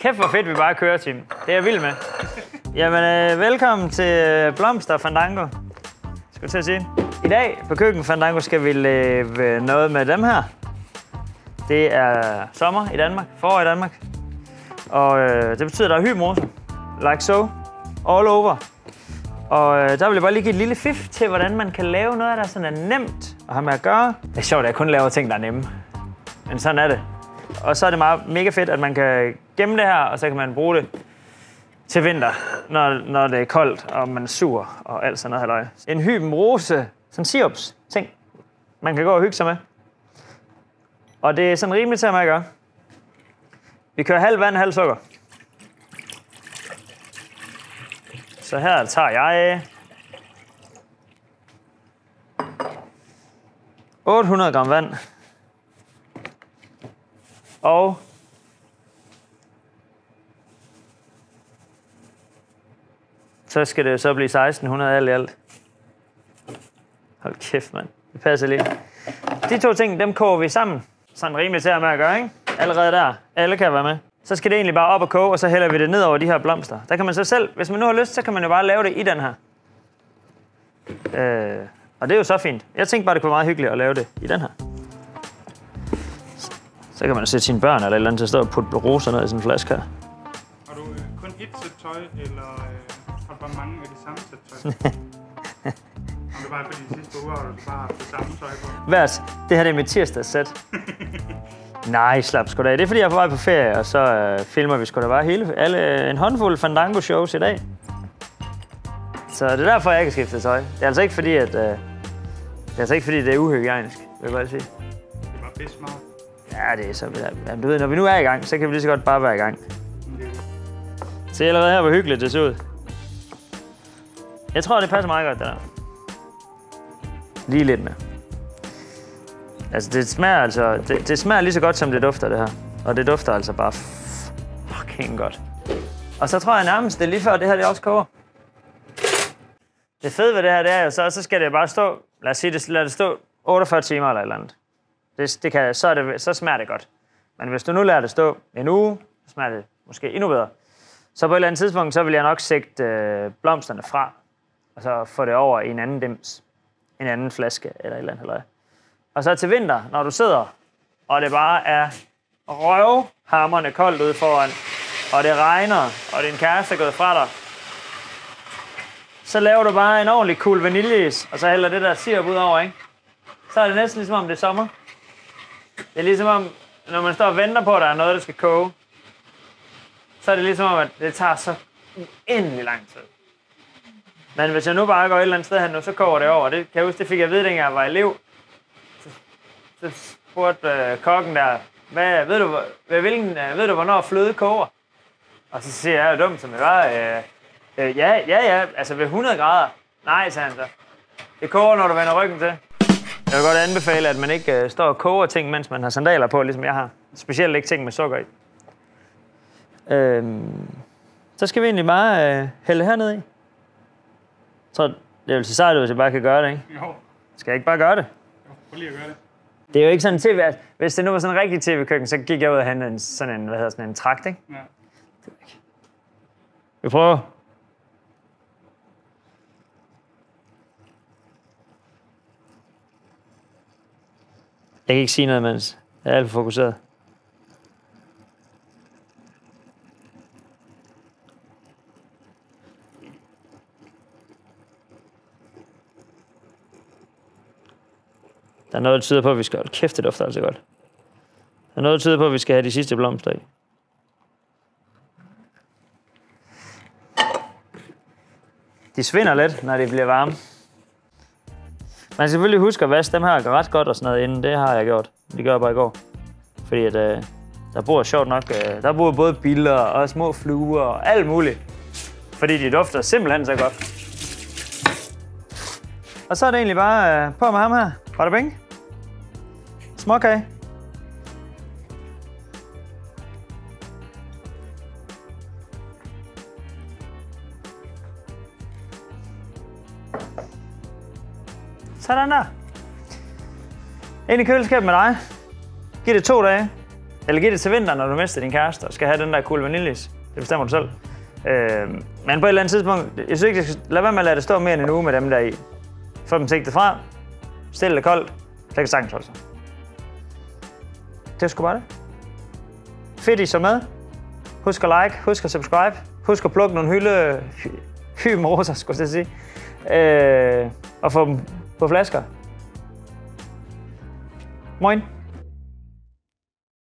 Kæft, hvor fedt vi bare kører, Tim. Det er jeg vild med. Jamen, velkommen til Blomster Fandango. Skal du til at sige? I dag på Køkken Fandango skal vi lave noget med dem her. Det er sommer i Danmark, forår i Danmark. Og det betyder, at der er hymose. Like so. All over. Og der vil jeg bare lige give et lille fif til, hvordan man kan lave noget, der sådan er nemt at have med at gøre. Det er sjovt, at jeg kun laver ting, der er nemme. Men sådan er det. Og så er det mega fedt, at man kan gemme det her, og så kan man bruge det til vinter, når det er koldt, og man er sur og alt sådan noget halløj. En hybenrose, sådan sirups ting, man kan gå og hygge sig med. Og det er sådan rimeligt til at gøre. Vi kører halv vand, halv sukker. Så her tager jeg 800 gram vand. Og så skal det så blive 1600 alt i alt. Hold kæft, mand. Det passer lige. De to ting, dem koger vi sammen. Sådan rimeligt til at gøre, ikke? Allerede der. Alle kan være med. Så skal det egentlig bare op og koge, og så hælder vi det ned over de her blomster. Der kan man så selv, hvis man nu har lyst, så kan man jo bare lave det i den her. Og det er jo så fint. Jeg tænkte bare, det kunne være meget hyggeligt at lave det i den her. Så kan man sætte sine børn eller et eller andet til at stå og putte roser ned i sådan en flaske her. Har du kun ét sæt tøj, eller har du bare mange af de samme sæt tøj? Om det bare er fordi de sidste uger, har du bare haft det samme tøj på? Vært, det her det er mit tirsdagssæt. Nej, slap sgu da. Det er fordi, jeg er på vej på ferie, og så filmer vi sgu da bare en håndfuld Fandango-shows i dag. Så det er derfor, jeg ikke har skiftet tøj. Det er altså ikke fordi, at det er uhygiejnisk, vil jeg bare sige. Det er bare pisse meget. Ja, det er så... Jamen, du ved, når vi nu er i gang, så kan vi lige så godt bare være i gang. Se allerede her, hvor hyggeligt det ser ud. Jeg tror, det passer meget godt, det der. Lige lidt med. Altså, det smager lige så godt, som det dufter, det her. Og det dufter altså bare fucking godt. Og så tror jeg nærmest, det er lige før, det her det også koger. Det fede ved det her, det er jo så skal det bare stå... Lad os sige, lad det stå 48 timer eller et eller andet. Så smager det godt. Men hvis du nu lader det stå en uge, så smager det måske endnu bedre. Så på et eller andet tidspunkt, så vil jeg nok sigte blomsterne fra, og så få det over i en anden dims, en anden flaske eller et eller andet. Og så til vinter, når du sidder, og det bare er røvhamrende koldt ude foran, og det regner, og din kæreste er gået fra dig, så laver du bare en ordentlig cool vaniljeis, og så hælder det der sirup ud over, ikke? Så er det næsten ligesom om det er sommer. Det er ligesom om, når man står og venter på, at der er noget, der skal koge, så er det ligesom om, at det tager så uendelig lang tid. Men hvis jeg nu bare går et eller andet sted her nu, så koger det over. Det kan jeg huske, det fik jeg at vide, dengang jeg var elev. Så spurgte kokken der, ved du, hvornår fløde koger? Og så siger jeg, dumt som jeg var, ja, altså ved 100 grader. Nej, sagde han så. Det koger, når du vender ryggen til. Jeg vil godt anbefale, at man ikke står og koger ting, mens man har sandaler på, ligesom jeg har. Specielt ikke ting med sukker i. Så skal vi egentlig bare hælde herned i. Så det vil sige sejt, hvis jeg bare kan gøre det, ikke? Jo. Skal jeg ikke bare gøre det? Jo, prøv lige at gøre det. Det er jo ikke sådan en tv. Hvis det nu var sådan en rigtig tv-køkken, så gik jeg ud og hente sådan en trakt, ikke? Ja. Vi prøver. Jeg kan ikke sige noget, mens jeg er alt for fokuseret. Der er noget, der tyder på, at vi skal... Kæft, det dufter altså godt. Der er noget, der tyder på, at vi skal have de sidste blomster i. De svinder lidt, når de bliver varme. Man skal selvfølgelig huske at vaske dem her ret godt og sådan noget inden. Det har jeg gjort. Det gør jeg bare i går. Fordi at, der bor sjovt nok... der bor både biller og små fluer og alt muligt. Fordi de dufter simpelthen så godt. Og så er det egentlig bare på med ham her. Bada bing. Småkage. Sådan der. Ind i køleskabet med dig. Giv det 2 dage. Eller giv det til vinteren, når du mister din kæreste og skal have den der cool vaniljeis. Det bestemmer du selv. Men på et eller andet tidspunkt, jeg synes ikke, lad være med at lade det stå mere end en uge med dem der i. Få dem sigtet fra, stille det koldt, det kan sagtens holde sig. Det er sgu bare det. Fedt, I så med. Husk at like, husk at subscribe, husk at plukke nogle hymroser, skulle jeg sige. Og få dem på flasker. Moin.